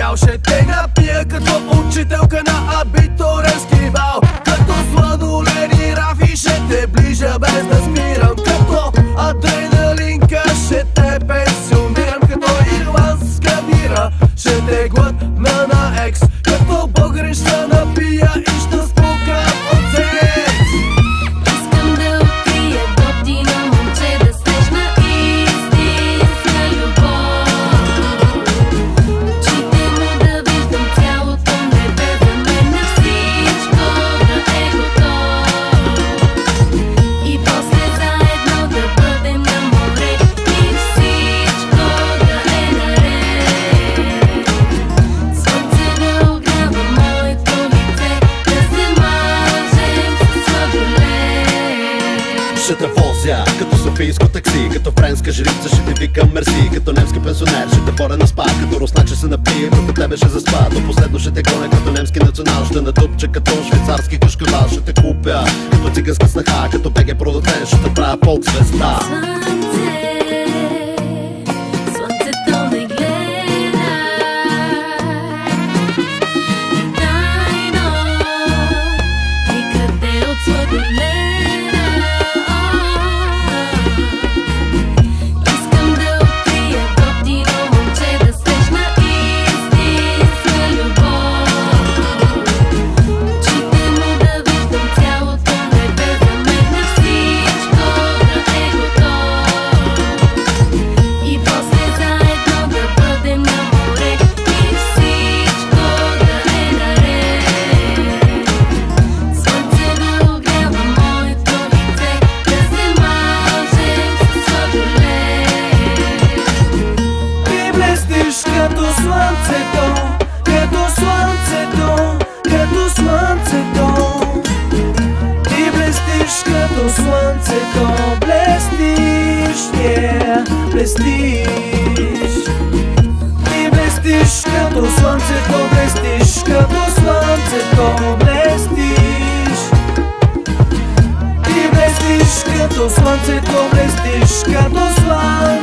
цял ще те напия като учителка на абитуренски бал. Като сладолени рафи ще те ближа без да спирам. Като адреналинка ще те пенсионирам. Като ирландска бира ще те глътна на екс. Като българин ще напия и ще спукам от секс. Искам да открия готино момче, да срещна истинска любов. Очите му да виждам цялото небе, за мен на всичко да е готов. И после заедно да бъдем на море и всичко да е наред. Слънце да огрява моето лице, да се мажем със сладолед. Ще те возя като софийско такси, като френска жрица ще ти викам мерси. Като немски пенсионер ще те боря на спа, като руснач ще се напие, върху тебе ще заспа. До последно ще те гоня като немски национал, ще натупча като швейцарски кашкавал. Ще те купя като циганска снаха, като БГ продаден ще те правя фолк звезда. Слънцето ме гледа и тайно ми краде от сладоледа. Искам да открия готино момче, да срещна истинска любов. Очите му да виждам цялото небе, за мен на всичко да е готов. И после заедно да бъдем на море и всичко да е наред. Слънце да огрява моето лице, да се мажем със сладолед. Ти блестиш като слънцето, като слънцето, като слънцето. Ти блестиш като слънцето, блестиш, блестиш. Ти блестиш като слънцето, блестиш като слънцето, блестиш. Ти блестиш като слънцето, блестиш като слънцето.